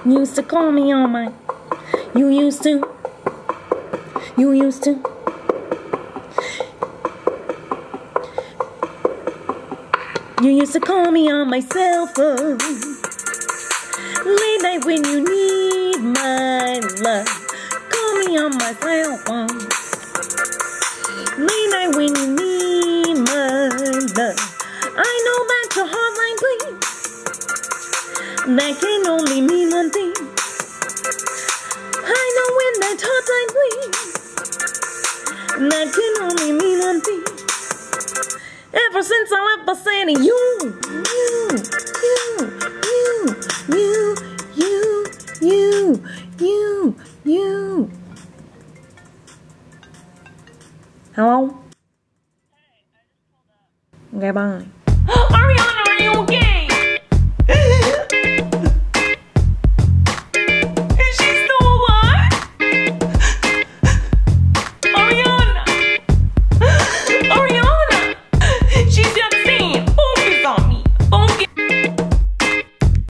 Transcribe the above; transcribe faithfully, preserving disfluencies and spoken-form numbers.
used to call me on my. You used to. You used to. You used to call me on my cell phone. Late night when you need my love. Call me on my cell phone. Late night when you need my love. I know that your hotline bling. That can only mean one thing. I know when that hotline bling. That can only mean one thing. Ever since I left the city, you, you, you, you, you, you, you, you. Hello? Okay, bye.